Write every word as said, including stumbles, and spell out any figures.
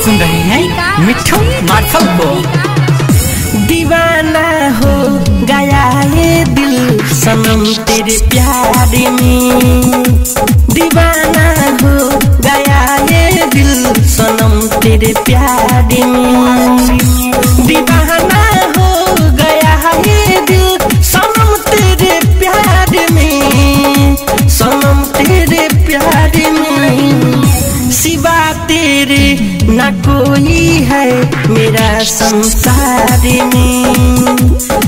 सुन रहे हैं मिठू मार्शल को। दीवाना हो गया ये दिल सनम तेरे प्यार में, दीवाना हो गया ये दिल सनम तेरे प्यार में, दीवाना हो गया ये दिल सनम तेरे प्यार में, सनम तेरे प्यार में। सिवा तेरे न कोई है मेरा संसार में,